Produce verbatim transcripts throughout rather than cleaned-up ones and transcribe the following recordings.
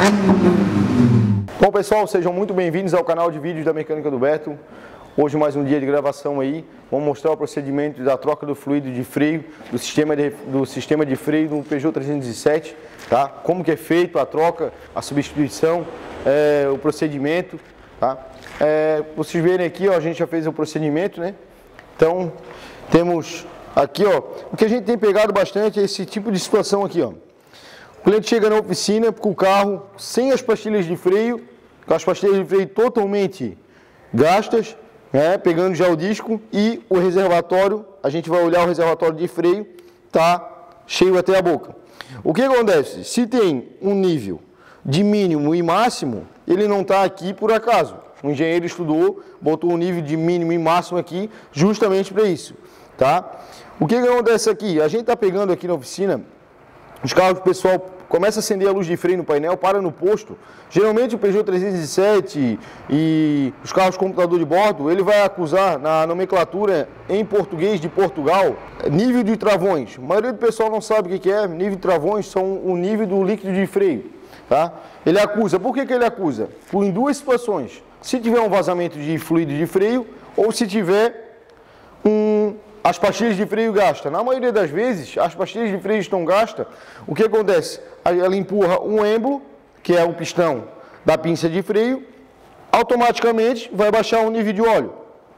Bom pessoal, sejam muito bem-vindos ao canal de vídeos da Mecânica do Beto. Hoje mais um dia de gravação aí, vamos mostrar o procedimento da troca do fluido de freio do sistema de, do sistema de freio do Peugeot trezentos e sete, tá? Como que é feito a troca, a substituição, é, o procedimento, tá? É, vocês verem aqui, ó, a gente já fez o procedimento, né? Então, temos aqui, ó, o que a gente tem pegado bastante é esse tipo de situação aqui, ó. O cliente chega na oficina com o carro sem as pastilhas de freio, com as pastilhas de freio totalmente gastas, né, pegando já o disco, e o reservatório, a gente vai olhar o reservatório de freio, tá cheio até a boca. O que acontece? Se tem um nível de mínimo e máximo, ele não está aqui por acaso. O engenheiro estudou, botou um nível de mínimo e máximo aqui, justamente para isso, tá? O que acontece aqui? A gente está pegando aqui na oficina, os carros, o pessoal começa a acender a luz de freio no painel, para no posto. Geralmente o Peugeot trezentos e sete e os carros com computador de bordo, ele vai acusar na nomenclatura em português de Portugal, nível de travões. A maioria do pessoal não sabe o que é. Nível de travões são o nível do líquido de freio, tá? Ele acusa. Por que que ele acusa? Por em duas situações. Se tiver um vazamento de fluido de freio ou se tiver um as pastilhas de freio gastas. Na maioria das vezes, as pastilhas de freio estão gastas. O que acontece? Ela empurra um êmbolo, que é o pistão da pinça de freio, automaticamente vai baixar o nível de óleo.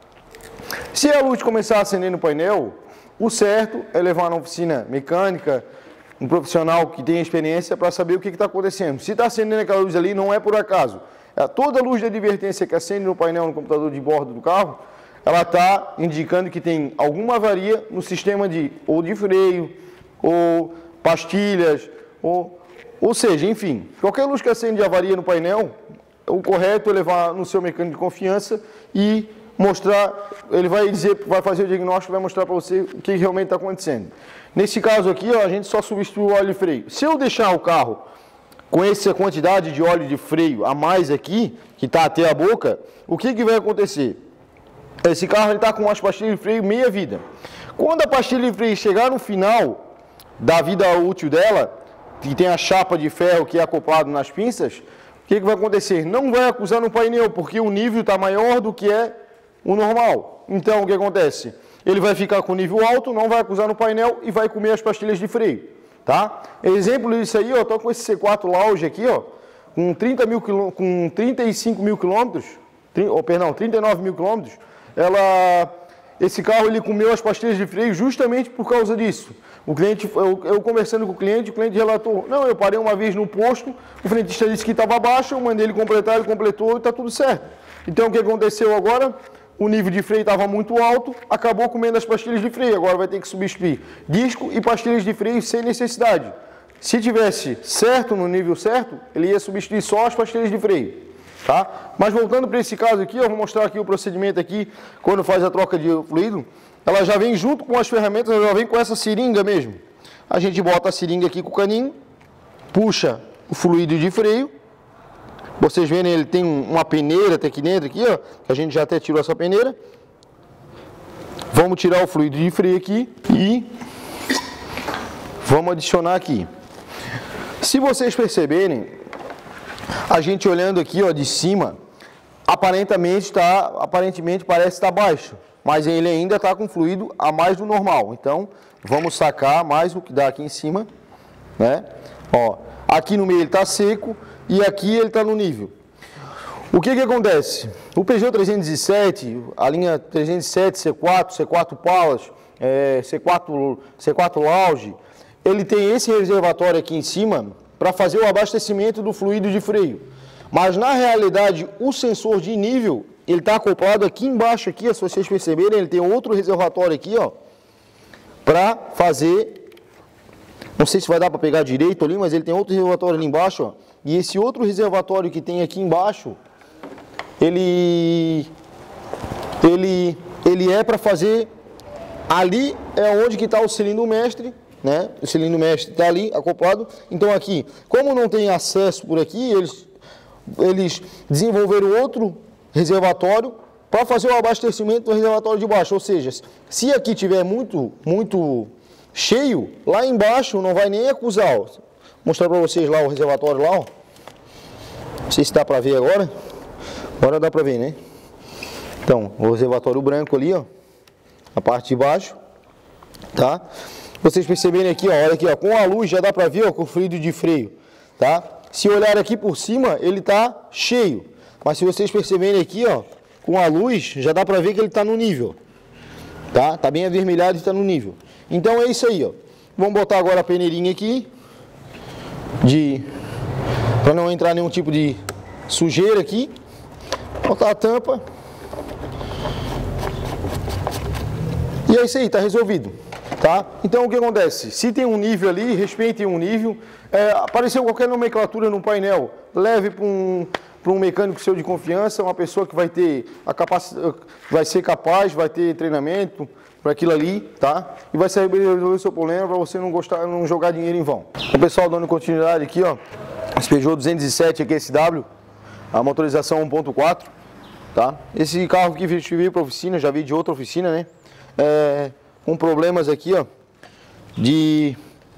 Se a luz começar a acender no painel, o certo é levar na oficina mecânica, um profissional que tenha experiência para saber o que está acontecendo. Se está acendendo aquela luz ali, não é por acaso. É toda luz de advertência que acende no painel, no computador de bordo do carro, ela está indicando que tem alguma avaria no sistema de ou de freio, ou pastilhas, ou, ou seja, enfim, qualquer luz que acende de avaria no painel, o correto é levar no seu mecânico de confiança e mostrar, ele vai dizer, vai fazer o diagnóstico, vai mostrar para você o que realmente está acontecendo. Nesse caso aqui, ó, a gente só substitui o óleo de freio. Se eu deixar o carro com essa quantidade de óleo de freio a mais aqui, que está até a boca, o que, que vai acontecer? Esse carro está com as pastilhas de freio meia vida. Quando a pastilha de freio chegar no final da vida útil dela, que tem a chapa de ferro que é acoplado nas pinças, o que, que vai acontecer? Não vai acusar no painel, porque o nível está maior do que é o normal. Então, o que acontece? Ele vai ficar com nível alto, não vai acusar no painel e vai comer as pastilhas de freio. Tá? Exemplo disso aí, eu estou com esse C quatro Lounge aqui, ó, com, trinta mil, com trinta e cinco mil quilômetros, oh, perdão, trinta e nove mil quilômetros. Ela, esse carro ele comeu as pastilhas de freio justamente por causa disso. O cliente, eu, eu conversando com o cliente, o cliente relatou, não, eu parei uma vez no posto, o frentista disse que estava baixo, eu mandei ele completar, ele completou e está tudo certo. Então o que aconteceu agora? O nível de freio estava muito alto, acabou comendo as pastilhas de freio, agora vai ter que substituir disco e pastilhas de freio sem necessidade. Se tivesse certo, no nível certo, ele ia substituir só as pastilhas de freio. Tá? Mas voltando para esse caso aqui, eu vou mostrar aqui o procedimento aqui, quando faz a troca de fluido, ela já vem junto com as ferramentas, ela já vem com essa seringa mesmo. A gente bota a seringa aqui com o caninho, puxa o fluido de freio, vocês verem, ele tem uma peneira até aqui dentro, aqui, ó, que a gente já até tirou essa peneira. Vamos tirar o fluido de freio aqui e vamos adicionar aqui. Se vocês perceberem, a gente olhando aqui, ó, de cima, aparentemente, tá, aparentemente parece estar baixo, mas ele ainda está com fluido a mais do normal. Então, vamos sacar mais o que dá aqui em cima, né? Ó, aqui no meio ele está seco e aqui ele está no nível. O que que acontece? O Peugeot trezentos e sete, a linha trezentos e sete, C quatro, C quatro Palace, é, C quatro, C quatro Lounge, ele tem esse reservatório aqui em cima para fazer o abastecimento do fluido de freio. Mas na realidade, o sensor de nível, ele está acoplado aqui embaixo, aqui, se vocês perceberem, ele tem outro reservatório aqui, ó, para fazer, não sei se vai dar para pegar direito ali, mas ele tem outro reservatório ali embaixo, ó, e esse outro reservatório que tem aqui embaixo, ele, ele, ele é para fazer, ali é onde que está o cilindro mestre, né? O cilindro mestre está ali acoplado. Então aqui, como não tem acesso por aqui, eles, eles desenvolveram outro reservatório para fazer o abastecimento do reservatório de baixo. Ou seja, se aqui tiver muito, muito cheio, lá embaixo não vai nem acusar. Ó. Vou mostrar para vocês lá o reservatório lá. Ó. Não sei se dá pra ver agora. Agora dá pra ver, né? Então, o reservatório branco ali, ó. A parte de baixo. Tá? Vocês perceberem aqui, ó. Olha aqui, ó. Com a luz já dá pra ver, ó, com o fluido de freio. Tá? Se olhar aqui por cima, ele tá cheio. Mas se vocês perceberem aqui, ó. Com a luz, já dá pra ver que ele tá no nível. Tá? Tá bem avermelhado e tá no nível. Então é isso aí, ó. Vamos botar agora a peneirinha aqui. De... Pra não entrar nenhum tipo de sujeira aqui. Botar a tampa. E é isso aí, tá resolvido. Tá? Então o que acontece? Se tem um nível ali, respeitem um nível. É, apareceu qualquer nomenclatura no painel, leve para um, para um mecânico seu de confiança, uma pessoa que vai ter a capacidade, vai ser capaz, vai ter treinamento para aquilo ali, tá? E vai saber resolver o seu problema para você não gostar, não jogar dinheiro em vão. O pessoal dando continuidade aqui, ó. Esse Peugeot duzentos e sete aqui, S W, a motorização um ponto quatro, tá? Esse carro aqui veio para oficina, já vi de outra oficina, né? É, com problemas aqui, ó, de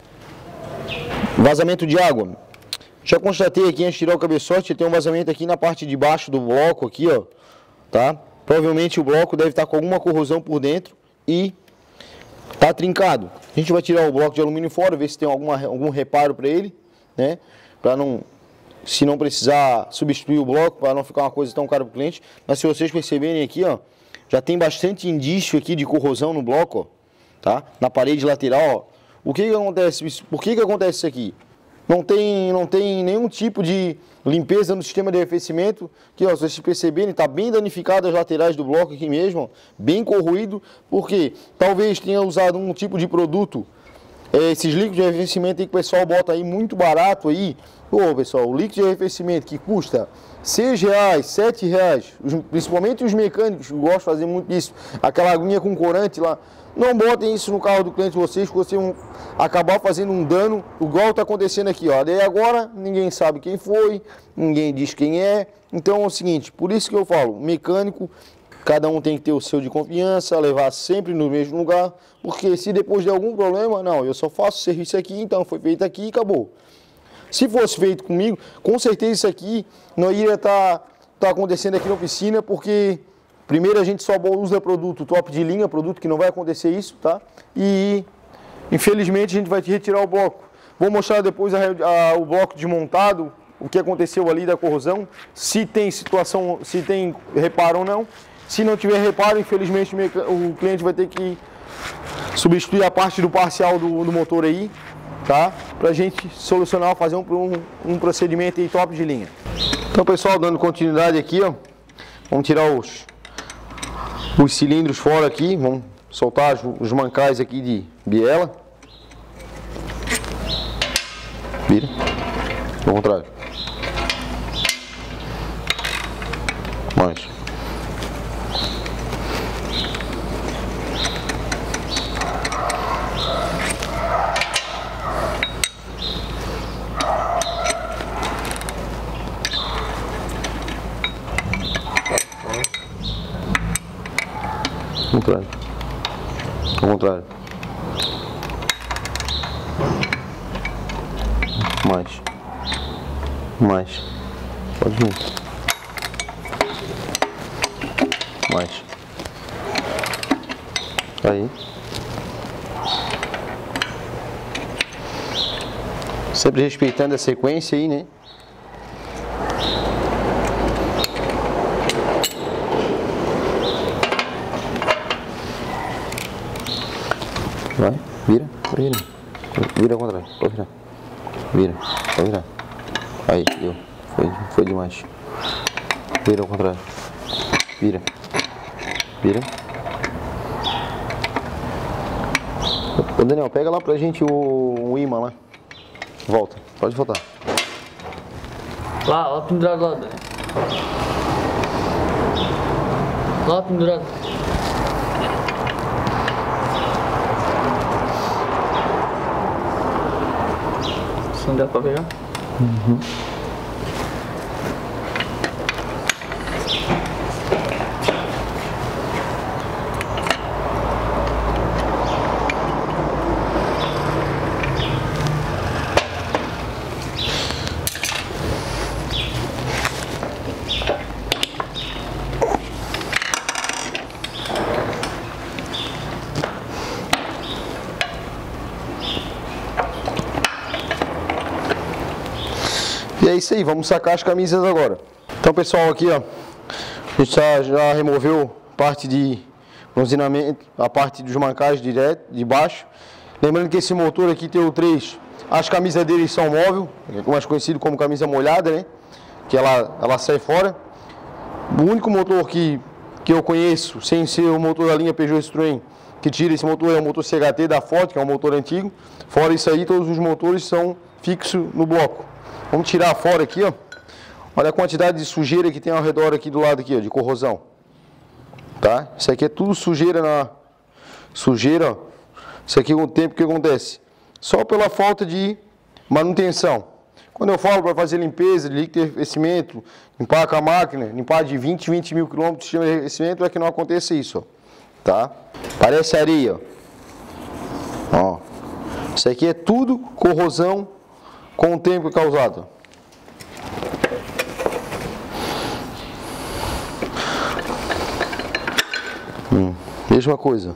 vazamento de água. Já constatei aqui antes de tirar o cabeçote, tem um vazamento aqui na parte de baixo do bloco aqui, ó, tá? Provavelmente o bloco deve estar com alguma corrosão por dentro e tá trincado. A gente vai tirar o bloco de alumínio fora, ver se tem alguma, algum reparo para ele, né? Para não, se não precisar substituir o bloco, para não ficar uma coisa tão cara para o cliente. Mas se vocês perceberem aqui, ó, já tem bastante indício aqui de corrosão no bloco, ó, tá? Na parede lateral, ó. O que que acontece? Por que que acontece isso aqui? Não tem, não tem nenhum tipo de limpeza no sistema de arrefecimento. Aqui, ó, se vocês perceberem, está bem danificado as laterais do bloco aqui mesmo, ó, bem corroído, porque talvez tenha usado um tipo de produto, é, esses líquidos de arrefecimento aí que o pessoal bota aí muito barato aí. Pô, pessoal, o líquido de arrefecimento que custa seis reais, sete reais, os, principalmente os mecânicos que gostam de fazer muito disso, aquela aguinha com corante lá, não botem isso no carro do cliente de vocês, que vocês vão acabar fazendo um dano, igual está acontecendo aqui, ó. Daí agora ninguém sabe quem foi, ninguém diz quem é. Então é o seguinte, por isso que eu falo, mecânico, cada um tem que ter o seu de confiança, levar sempre no mesmo lugar, porque se depois de algum problema, não, eu só faço serviço aqui, então foi feito aqui e acabou. Se fosse feito comigo, com certeza isso aqui não iria estar tá, tá acontecendo aqui na oficina, porque primeiro a gente só usa produto top de linha, produto que não vai acontecer isso, tá? E infelizmente a gente vai retirar o bloco. Vou mostrar depois a, a, o bloco desmontado, o que aconteceu ali da corrosão, se tem situação, se tem reparo ou não. Se não tiver reparo, infelizmente o cliente vai ter que substituir a parte do parcial do, do motor aí, tá? Pra gente solucionar, fazer um, um, um procedimento aí top de linha. Então, pessoal, dando continuidade aqui, ó, vamos tirar os, os cilindros fora aqui, vamos soltar os, os mancais aqui de biela. Vira. Ao contrário. Mais. Ao contrário. Ao contrário. Mais. Mais. Pode vir. Mais. Aí. Sempre respeitando a sequência aí, né? Vai, vira, vira, vira ao contrário, pode virar, vira, pode virar, aí, deu, foi, foi demais, vira ao contrário, vira, vira. Ô Daniel, pega lá pra gente o, o imã lá, volta, pode voltar. Lá, lá pendurado lá, Daniel. Lá pendurado. Não dá pra pegar? Uhum. isso aí, vamos sacar as camisas agora. Então, pessoal, aqui, ó, a gente já, já removeu parte de bronzeamento, a parte dos mancais direto, de baixo. Lembrando que esse motor aqui tem o três, as camisas dele são móvel, mais conhecido como camisa molhada, né? Que ela, ela sai fora. O único motor que, que eu conheço, sem ser o motor da linha Peugeot Citroën, que tira esse motor é o motor C H T da Ford, que é um motor antigo. Fora isso aí, todos os motores são fixos no bloco. Vamos tirar fora aqui, ó. Olha a quantidade de sujeira que tem ao redor aqui do lado aqui, ó, de corrosão. Tá? Isso aqui é tudo sujeira na sujeira, ó. Isso aqui é o tempo que acontece. Só pela falta de manutenção. Quando eu falo para fazer limpeza de líquido de arrefecimento, limpar com a máquina, limpar de vinte, vinte mil quilômetros de sistema de arrefecimento, é que não aconteça isso, ó. Tá? Parece areia, ó. Ó. Isso aqui é tudo corrosão com o tempo causado. Hum, mesma coisa.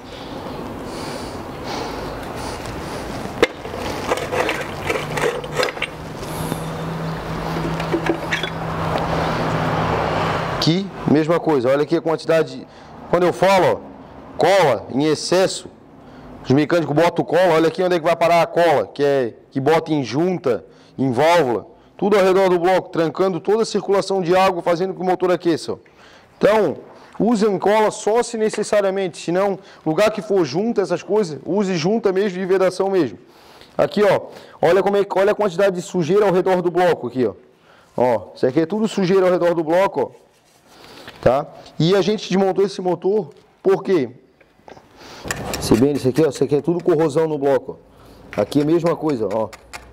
Aqui, mesma coisa. Olha aqui a quantidade. Quando eu falo, ó, cola em excesso, os mecânicos botam cola. Olha aqui onde é que vai parar a cola, que é que bota em junta, em válvula, tudo ao redor do bloco, trancando toda a circulação de água, fazendo com que o motor aqueça. Ó. Então, usem cola só se necessariamente, se não, lugar que for junta essas coisas, use junta mesmo, de vedação mesmo. Aqui, ó, olha como é, olha a quantidade de sujeira ao redor do bloco aqui, ó. Ó, isso aqui é tudo sujeira ao redor do bloco, ó. Tá? E a gente desmontou esse motor, por quê? Se bem, isso aqui, ó, isso aqui é tudo corrosão no bloco, ó. Aqui é a mesma coisa, ó.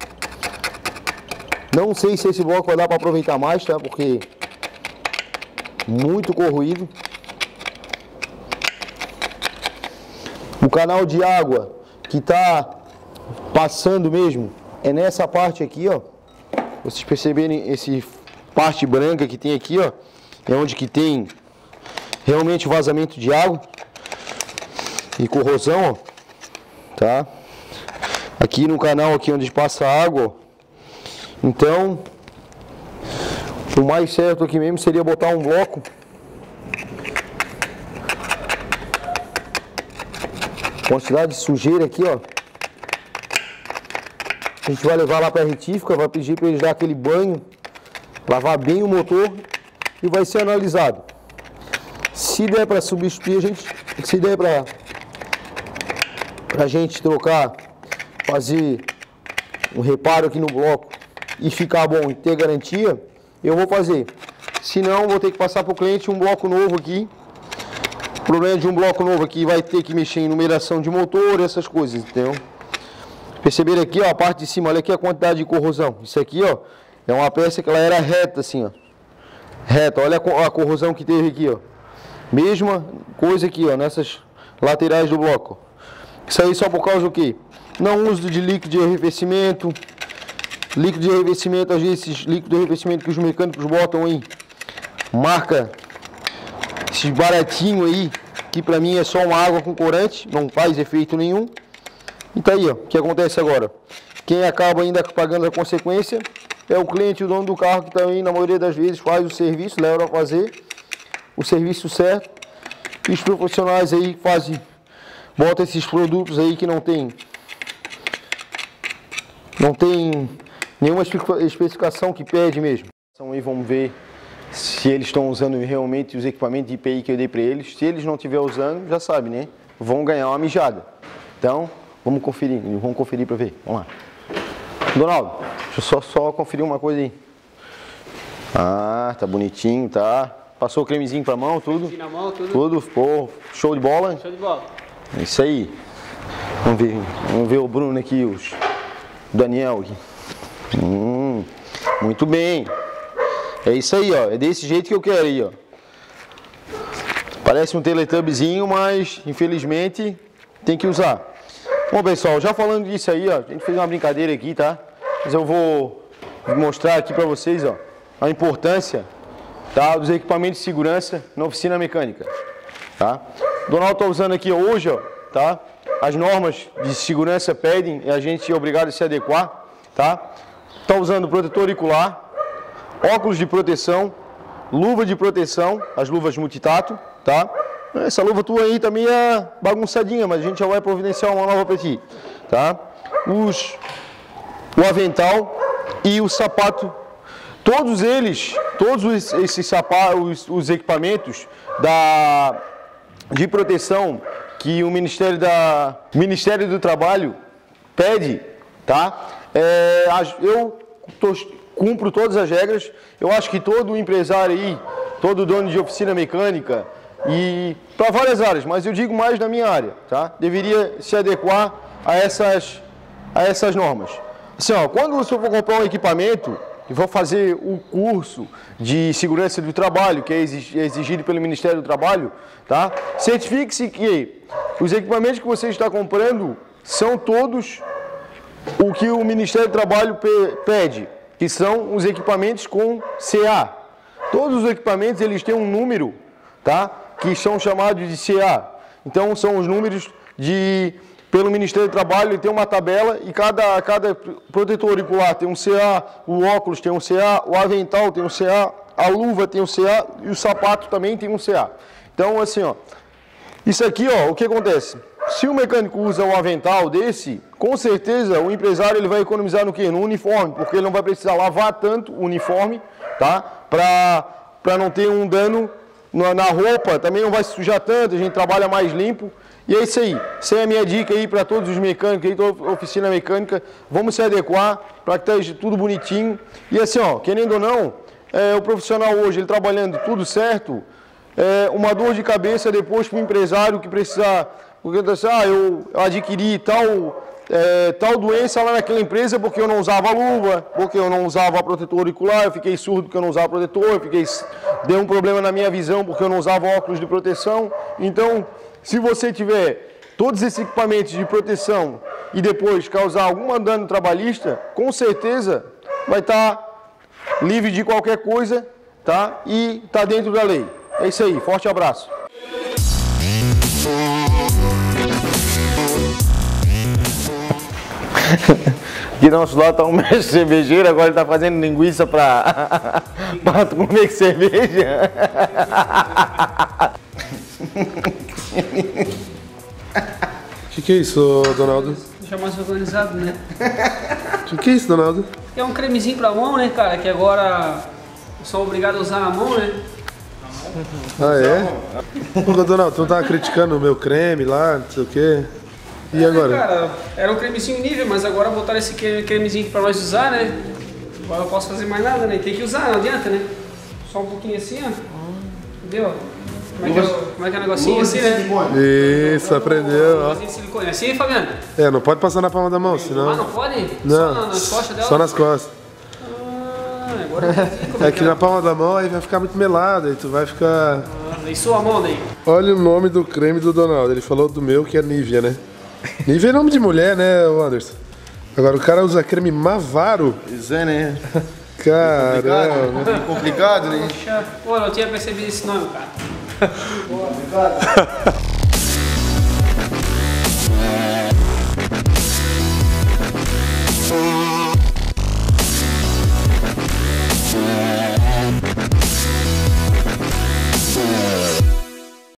Não sei se esse bloco vai dar para aproveitar mais, tá? Porque muito corroído. O canal de água que tá passando mesmo é nessa parte aqui, ó. Vocês perceberem esse parte branca que tem aqui, ó, é onde que tem realmente vazamento de água e corrosão, ó, tá? Aqui no canal aqui onde passa a água, ó. Então, o mais certo aqui mesmo seria botar um bloco quantidade de sujeira aqui, ó. A gente vai levar lá para a retífica, vai pedir para eles dar aquele banho, lavar bem o motor e vai ser analisado. Se der para substituir, a gente, se der para a gente trocar, fazer um reparo aqui no bloco e ficar bom e ter garantia, eu vou fazer. Se não, vou ter que passar para o cliente um bloco novo aqui. O problema de um bloco novo aqui vai ter que mexer em numeração de motor, essas coisas, entendeu? Perceberam aqui, ó, a parte de cima, olha aqui a quantidade de corrosão. Isso aqui, ó, é uma peça que ela era reta assim, ó. Reta, olha a, a corrosão que teve aqui, ó. Mesma coisa aqui, ó, nessas laterais do bloco. Isso aí só por causa do quê? Não uso de líquido de arrefecimento. Líquido de arrefecimento, às vezes, esses líquidos de arrefecimento que os mecânicos botam aí, marca esses baratinhos aí, que pra mim é só uma água com corante, não faz efeito nenhum. E tá aí, ó, o que acontece agora? Quem acaba ainda pagando a consequência é o cliente, o dono do carro, que também, na maioria das vezes, faz o serviço, leva a fazer o serviço certo. E os profissionais aí fazem, botam esses produtos aí que não tem, não tem nenhuma especificação que pede mesmo. Então aí vamos ver se eles estão usando realmente os equipamentos de I P I que eu dei para eles. Se eles não estiverem usando, já sabe, né? Vão ganhar uma mijada. Então, vamos conferir, vamos conferir para ver. Vamos lá. Donaldo, deixa eu só, só conferir uma coisa aí. Ah, tá bonitinho, tá? Passou o cremezinho pra mão, tudo? Na mão, tudo. Tudo, pô, show de bola? Show de bola. É isso aí. Vamos ver, vamos ver o Bruno aqui, o Daniel aqui. Hum, muito bem. É isso aí, ó. É desse jeito que eu quero aí, ó. Parece um Teletubbyzinho, mas infelizmente tem que usar. Bom, pessoal, já falando disso aí, ó, a gente fez uma brincadeira aqui, tá? Mas eu vou mostrar aqui pra vocês, ó, a importância, tá, dos equipamentos de segurança na oficina mecânica, tá? O Donaldo tá usando aqui hoje, ó, tá? As normas de segurança pedem e a gente é obrigado a se adequar, tá? tá usando protetor auricular, óculos de proteção, luva de proteção, as luvas multitato, tá? Essa luva tua aí também é bagunçadinha, mas a gente já vai providenciar uma nova para ti, tá? Os, o avental e o sapato, todos eles, todos esses sapatos, os, os equipamentos da, de proteção que o Ministério, da, Ministério do Trabalho pede, tá? É, eu tô, cumpro todas as regras. Eu acho que todo empresário aí, todo dono de oficina mecânica e para várias áreas, mas eu digo mais na minha área, tá? Deveria se adequar a essas, a essas normas. Assim, ó, quando você for comprar um equipamento e for fazer o curso de segurança do trabalho, que é exigido pelo Ministério do Trabalho, tá? Certifique-se que os equipamentos que você está comprando são todos o que o Ministério do Trabalho pede, que são os equipamentos com C A. Todos os equipamentos eles têm um número, tá? Que são chamados de C A. Então são os números de pelo Ministério do Trabalho, ele tem uma tabela e cada, cada protetor auricular tem um C A, o óculos tem um C A, o avental tem um C A, a luva tem um C A e o sapato também tem um C A. Então assim, ó, isso aqui, ó, o que acontece? Se o mecânico usa um avental desse, com certeza o empresário ele vai economizar no quê? No uniforme, porque ele não vai precisar lavar tanto o uniforme, tá? Para para não ter um dano na, na roupa, também não vai se sujar tanto, a gente trabalha mais limpo. E é isso aí. Essa é a minha dica aí para todos os mecânicos aí, toda oficina mecânica. Vamos se adequar para que esteja tudo bonitinho. E assim, ó, querendo ou não, é, o profissional hoje, ele trabalhando tudo certo, é, uma dor de cabeça depois para o empresário que precisar, porque ah, eu adquiri tal, é, tal doença lá naquela empresa porque eu não usava luva, porque eu não usava protetor auricular, eu fiquei surdo porque eu não usava protetor, eu fiquei, deu um problema na minha visão porque eu não usava óculos de proteção. Então, se você tiver todos esses equipamentos de proteção e depois causar algum dano trabalhista, com certeza vai estar livre de qualquer coisa, tá? E está dentro da lei. É isso aí, forte abraço. Aqui do nosso lado está um mestre cervejeiro, agora ele está fazendo linguiça para comer com cerveja. O que, que é isso, Donaldo? Deixar mais organizado, né? O que, que é isso, Donaldo? É um cremezinho pra mão, né, cara? Que agora eu sou obrigado a usar a mão, né? Ah, é? Ô, Donaldo, tu não tava criticando o meu creme lá, não sei o quê. E é, agora? Cara, era um cremezinho nível, mas agora botaram esse cremezinho aqui pra nós usar, né? Agora eu não posso fazer mais nada, né? Tem que usar, não adianta, né? Só um pouquinho assim, ó. Entendeu? Como é, que é, o, como é que é o negocinho assim, né? Isso, aprendeu, ó. De silicone. Assim, Fabiano? É, não pode passar na palma da mão, senão... Ah, não pode? Não, só na, nas costas dela? Só nas costas. Ah, agora eu entendi como É é que na palma da mão aí vai ficar muito melado, aí tu vai ficar... Ah, e sua mão daí? Olha o nome do creme do Donaldo, ele falou do meu que é Nivea, né? Nivea é nome de mulher, né, Anderson? Agora o cara usa creme Mavaro. Pois é, né? Caramba. É complicado, né? Poxa, pô, eu não tinha percebido esse nome, cara. Obrigado.